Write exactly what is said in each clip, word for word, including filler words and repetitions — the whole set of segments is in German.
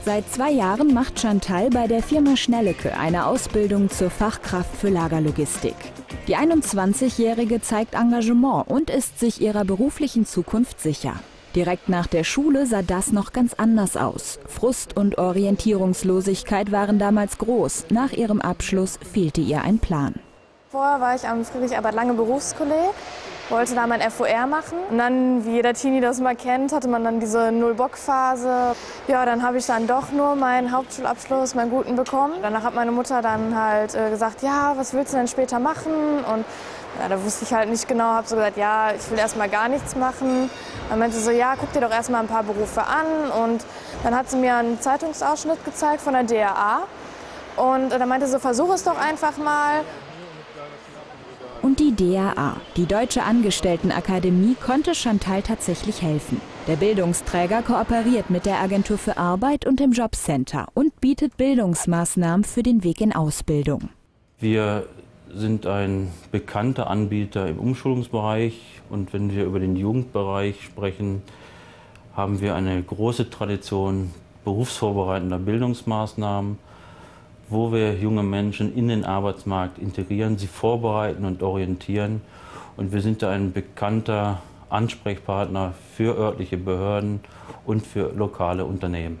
Seit zwei Jahren macht Chantal bei der Firma Schnellecke eine Ausbildung zur Fachkraft für Lagerlogistik. Die einundzwanzigjährige zeigt Engagement und ist sich ihrer beruflichen Zukunft sicher. Direkt nach der Schule sah das noch ganz anders aus. Frust und Orientierungslosigkeit waren damals groß. Nach ihrem Abschluss fehlte ihr ein Plan. Vorher war ich am Friedrich-Ebert-Lange Berufskolleg, wollte da mein F O R machen. Und dann, wie jeder Teenie das mal kennt, hatte man dann diese Null-Bock-Phase. Ja, dann habe ich dann doch nur meinen Hauptschulabschluss, meinen guten, bekommen. Danach hat meine Mutter dann halt äh, gesagt, ja, was willst du denn später machen? Und ja, da wusste ich halt nicht genau, habe so gesagt, ja, ich will erst mal gar nichts machen. Dann meinte sie so, ja, guck dir doch erst mal ein paar Berufe an. Und dann hat sie mir einen Zeitungsausschnitt gezeigt von der D R A. Und dann meinte sie so, versuch es doch einfach mal. Und die D R A, die Deutsche Angestelltenakademie, konnte Chantal tatsächlich helfen. Der Bildungsträger kooperiert mit der Agentur für Arbeit und dem Jobcenter und bietet Bildungsmaßnahmen für den Weg in Ausbildung. Wir sind ein bekannter Anbieter im Umschulungsbereich, und wenn wir über den Jugendbereich sprechen, haben wir eine große Tradition berufsvorbereitender Bildungsmaßnahmen, wo wir junge Menschen in den Arbeitsmarkt integrieren, sie vorbereiten und orientieren. Und wir sind da ein bekannter Ansprechpartner für örtliche Behörden und für lokale Unternehmen.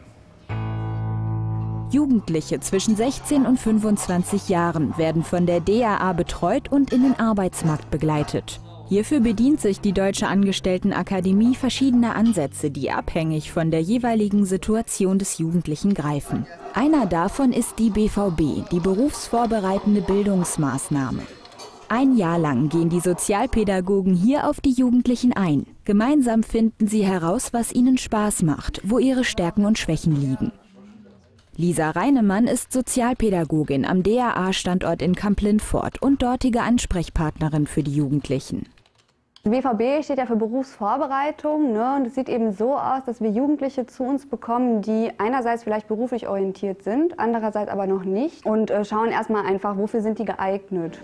Jugendliche zwischen sechzehn und fünfundzwanzig Jahren werden von der D R A betreut und in den Arbeitsmarkt begleitet. Hierfür bedient sich die Deutsche Angestelltenakademie verschiedener Ansätze, die abhängig von der jeweiligen Situation des Jugendlichen greifen. Einer davon ist die B V B, die berufsvorbereitende Bildungsmaßnahme. Ein Jahr lang gehen die Sozialpädagogen hier auf die Jugendlichen ein. Gemeinsam finden sie heraus, was ihnen Spaß macht, wo ihre Stärken und Schwächen liegen. Lisa Reinemann ist Sozialpädagogin am D R A-Standort in Kamp-Lintfort und dortige Ansprechpartnerin für die Jugendlichen. Die B V B steht ja für Berufsvorbereitung, ne? Und es sieht eben so aus, dass wir Jugendliche zu uns bekommen, die einerseits vielleicht beruflich orientiert sind, andererseits aber noch nicht, und äh, schauen erstmal einfach, wofür sind die geeignet.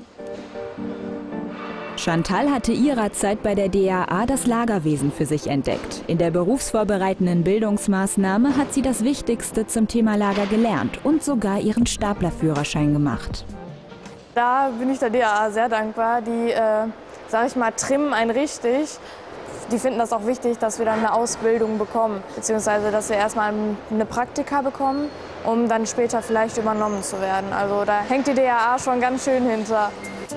Chantal hatte ihrer Zeit bei der D R A das Lagerwesen für sich entdeckt. In der berufsvorbereitenden Bildungsmaßnahme hat sie das Wichtigste zum Thema Lager gelernt und sogar ihren Staplerführerschein gemacht. Da bin ich der D R A sehr dankbar. Die, äh, sag ich mal, trimmen einen richtig. Die finden das auch wichtig, dass wir dann eine Ausbildung bekommen, beziehungsweise dass wir erstmal eine Praktika bekommen, um dann später vielleicht übernommen zu werden. Also da hängt die D R A schon ganz schön hinter.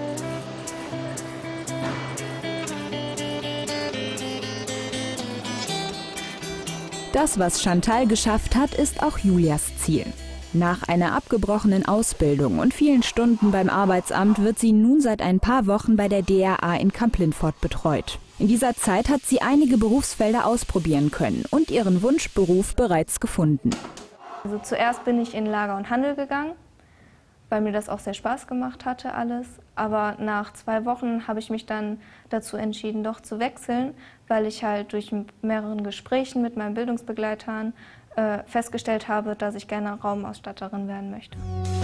Das, was Chantal geschafft hat, ist auch Julias Ziel. Nach einer abgebrochenen Ausbildung und vielen Stunden beim Arbeitsamt wird sie nun seit ein paar Wochen bei der D R A in Kamp-Lintfort betreut. In dieser Zeit hat sie einige Berufsfelder ausprobieren können und ihren Wunschberuf bereits gefunden. Also zuerst bin ich in Lager und Handel gegangen, weil mir das auch sehr Spaß gemacht hatte alles. Aber nach zwei Wochen habe ich mich dann dazu entschieden, doch zu wechseln, weil ich halt durch mehreren Gesprächen mit meinen Bildungsbegleitern äh, festgestellt habe, dass ich gerne Raumausstatterin werden möchte.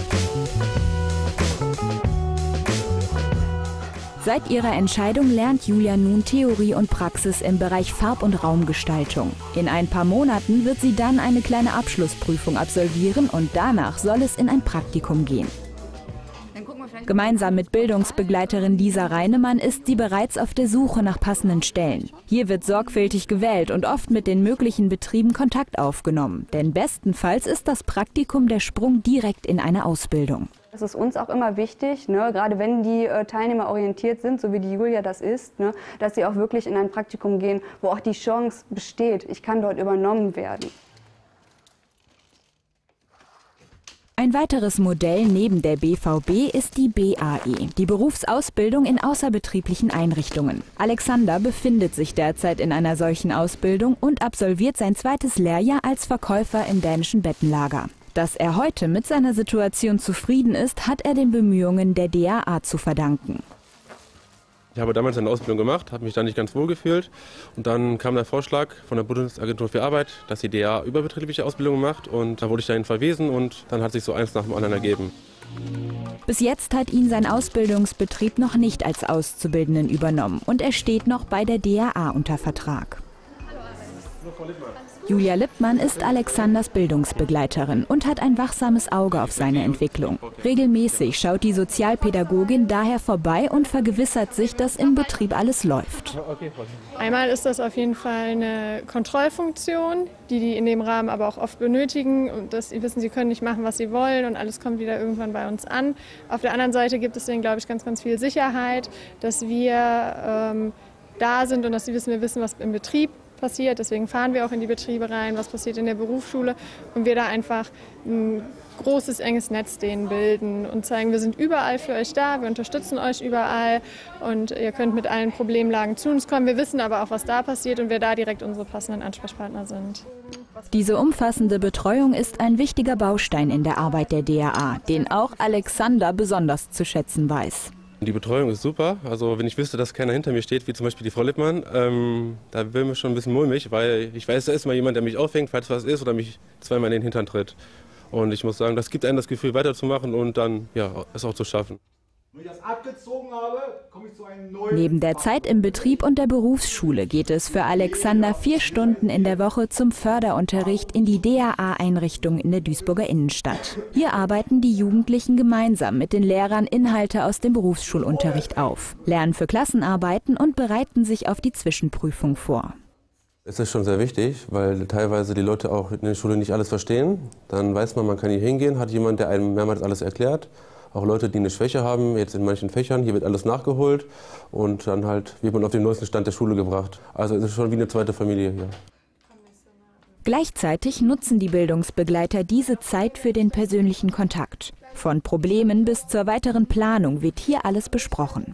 Seit ihrer Entscheidung lernt Julia nun Theorie und Praxis im Bereich Farb- und Raumgestaltung. In ein paar Monaten wird sie dann eine kleine Abschlussprüfung absolvieren und danach soll es in ein Praktikum gehen. Gemeinsam mit Bildungsbegleiterin Lisa Reinemann ist sie bereits auf der Suche nach passenden Stellen. Hier wird sorgfältig gewählt und oft mit den möglichen Betrieben Kontakt aufgenommen. Denn bestenfalls ist das Praktikum der Sprung direkt in eine Ausbildung. Das ist uns auch immer wichtig, ne, gerade wenn die äh, Teilnehmer orientiert sind, so wie die Julia das ist, ne, dass sie auch wirklich in ein Praktikum gehen, wo auch die Chance besteht, ich kann dort übernommen werden. Ein weiteres Modell neben der B V B ist die B A E, die Berufsausbildung in außerbetrieblichen Einrichtungen. Alexander befindet sich derzeit in einer solchen Ausbildung und absolviert sein zweites Lehrjahr als Verkäufer im dänischen Bettenlager. Dass er heute mit seiner Situation zufrieden ist, hat er den Bemühungen der D R A zu verdanken. Ich habe damals eine Ausbildung gemacht, habe mich da nicht ganz wohl gefühlt. Und dann kam der Vorschlag von der Bundesagentur für Arbeit, dass die D R A überbetriebliche Ausbildungen macht. Und da wurde ich dahin verwiesen und dann hat sich so eins nach dem anderen ergeben. Bis jetzt hat ihn sein Ausbildungsbetrieb noch nicht als Auszubildenden übernommen und er steht noch bei der D R A unter Vertrag. Julia Lippmann ist Alexanders Bildungsbegleiterin und hat ein wachsames Auge auf seine Entwicklung. Regelmäßig schaut die Sozialpädagogin daher vorbei und vergewissert sich, dass im Betrieb alles läuft. Einmal ist das auf jeden Fall eine Kontrollfunktion, die die in dem Rahmen aber auch oft benötigen und dass sie wissen, sie können nicht machen, was sie wollen und alles kommt wieder irgendwann bei uns an. Auf der anderen Seite gibt es denen, glaube ich, ganz, ganz viel Sicherheit, dass wir ähm, da sind und dass sie wissen, wir wissen, was im Betrieb passiert. Deswegen fahren wir auch in die Betriebe rein, was passiert in der Berufsschule und wir da einfach ein großes, enges Netz denen bilden und zeigen, wir sind überall für euch da, wir unterstützen euch überall und ihr könnt mit allen Problemlagen zu uns kommen. Wir wissen aber auch, was da passiert und wer da direkt unsere passenden Ansprechpartner sind. Diese umfassende Betreuung ist ein wichtiger Baustein in der Arbeit der D A A, den auch Alexander besonders zu schätzen weiß. Die Betreuung ist super. Also wenn ich wüsste, dass keiner hinter mir steht, wie zum Beispiel die Frau Lippmann, ähm, da wäre mir schon ein bisschen mulmig, weil ich weiß, da ist mal jemand, der mich auffängt, falls was ist oder mich zweimal in den Hintern tritt. Und ich muss sagen, das gibt einem das Gefühl, weiterzumachen und dann ja, es auch zu schaffen. Wenn ich das abgezogen habe, komme ich zu einem neuen. Neben der Zeit im Betrieb und der Berufsschule geht es für Alexander vier Stunden in der Woche zum Förderunterricht in die D A A-Einrichtung in der Duisburger Innenstadt. Hier arbeiten die Jugendlichen gemeinsam mit den Lehrern Inhalte aus dem Berufsschulunterricht auf, lernen für Klassenarbeiten und bereiten sich auf die Zwischenprüfung vor. Es ist schon sehr wichtig, weil teilweise die Leute auch in der Schule nicht alles verstehen. Dann weiß man, man kann hier hingehen, hat jemand, der einem mehrmals alles erklärt. Auch Leute, die eine Schwäche haben, jetzt in manchen Fächern, hier wird alles nachgeholt und dann halt wird man auf den neuesten Stand der Schule gebracht. Also es ist schon wie eine zweite Familie hier. Gleichzeitig nutzen die Bildungsbegleiter diese Zeit für den persönlichen Kontakt. Von Problemen bis zur weiteren Planung wird hier alles besprochen.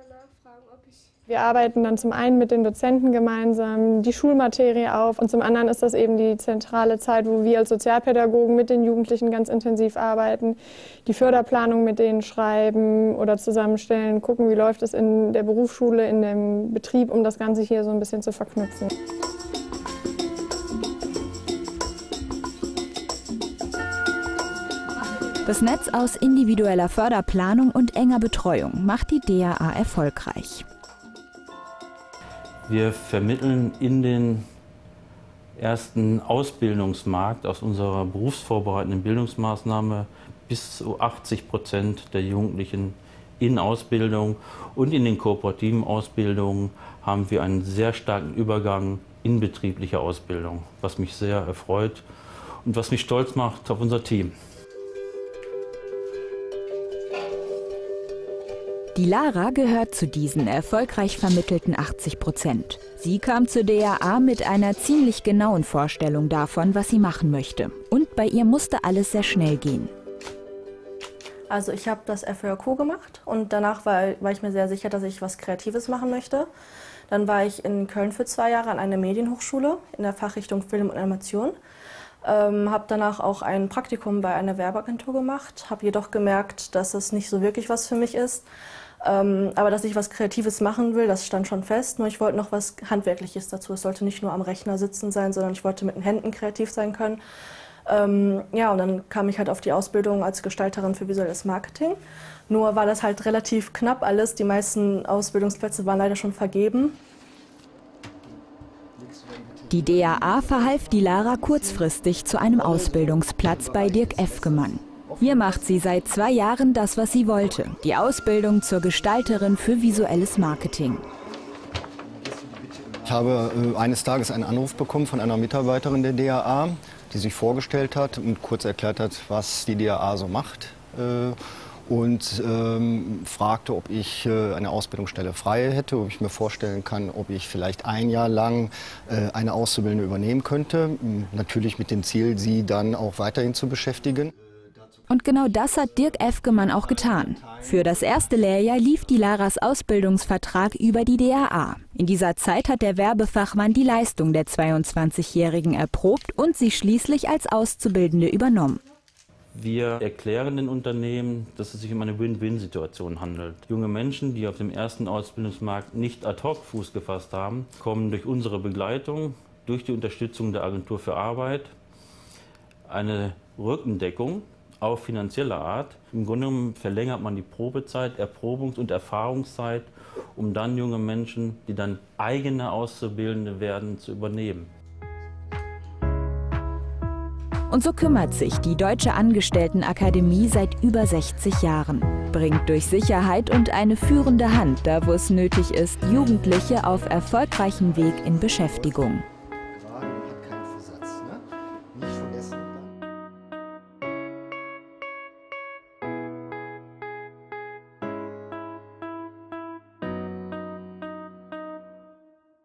Wir arbeiten dann zum einen mit den Dozenten gemeinsam die Schulmaterie auf und zum anderen ist das eben die zentrale Zeit, wo wir als Sozialpädagogen mit den Jugendlichen ganz intensiv arbeiten, die Förderplanung mit denen schreiben oder zusammenstellen, gucken, wie läuft es in der Berufsschule, in dem Betrieb, um das Ganze hier so ein bisschen zu verknüpfen. Das Netz aus individueller Förderplanung und enger Betreuung macht die D A A erfolgreich. Wir vermitteln in den ersten Ausbildungsmarkt aus unserer berufsvorbereitenden Bildungsmaßnahme bis zu achtzig Prozent der Jugendlichen in Ausbildung. Und in den kooperativen Ausbildungen haben wir einen sehr starken Übergang in betriebliche Ausbildung, was mich sehr erfreut und was mich stolz macht auf unser Team. Die Lara gehört zu diesen erfolgreich vermittelten achtzig Prozent. Sie kam zur D A A mit einer ziemlich genauen Vorstellung davon, was sie machen möchte. Und bei ihr musste alles sehr schnell gehen. Also ich habe das F Ö Q gemacht und danach war, war ich mir sehr sicher, dass ich was Kreatives machen möchte. Dann war ich in Köln für zwei Jahre an einer Medienhochschule in der Fachrichtung Film und Animation. Ähm, habe danach auch ein Praktikum bei einer Werbeagentur gemacht, habe jedoch gemerkt, dass es nicht so wirklich was für mich ist. Ähm, aber dass ich was Kreatives machen will, das stand schon fest. Nur ich wollte noch was Handwerkliches dazu. Es sollte nicht nur am Rechner sitzen sein, sondern ich wollte mit den Händen kreativ sein können. Ähm, ja, und dann kam ich halt auf die Ausbildung als Gestalterin für visuelles Marketing. Nur war das halt relativ knapp alles. Die meisten Ausbildungsplätze waren leider schon vergeben. Die D A A verhalf die Lara kurzfristig zu einem Ausbildungsplatz bei Dirk Efgemann. Hier macht sie seit zwei Jahren das, was sie wollte, die Ausbildung zur Gestalterin für visuelles Marketing. Ich habe äh, eines Tages einen Anruf bekommen von einer Mitarbeiterin der D A A, die sich vorgestellt hat und kurz erklärt hat, was die D A A so macht. Äh, und ähm, fragte, ob ich äh, eine Ausbildungsstelle frei hätte, ob ich mir vorstellen kann, ob ich vielleicht ein Jahr lang äh, eine Auszubildende übernehmen könnte. Natürlich mit dem Ziel, sie dann auch weiterhin zu beschäftigen. Und genau das hat Dirk Efgemann auch getan. Für das erste Lehrjahr lief die Laras Ausbildungsvertrag über die D A A. In dieser Zeit hat der Werbefachmann die Leistung der zweiundzwanzigjährigen erprobt und sie schließlich als Auszubildende übernommen. Wir erklären den Unternehmen, dass es sich um eine Win-Win-Situation handelt. Junge Menschen, die auf dem ersten Ausbildungsmarkt nicht ad hoc Fuß gefasst haben, kommen durch unsere Begleitung, durch die Unterstützung der Agentur für Arbeit, eine Rückendeckung auf finanzielle Art. Im Grunde genommen verlängert man die Probezeit, Erprobungs- und Erfahrungszeit, um dann junge Menschen, die dann eigene Auszubildende werden, zu übernehmen. Und so kümmert sich die Deutsche Angestelltenakademie seit über sechzig Jahren. Bringt durch Sicherheit und eine führende Hand, da wo es nötig ist, Jugendliche auf erfolgreichem Weg in Beschäftigung.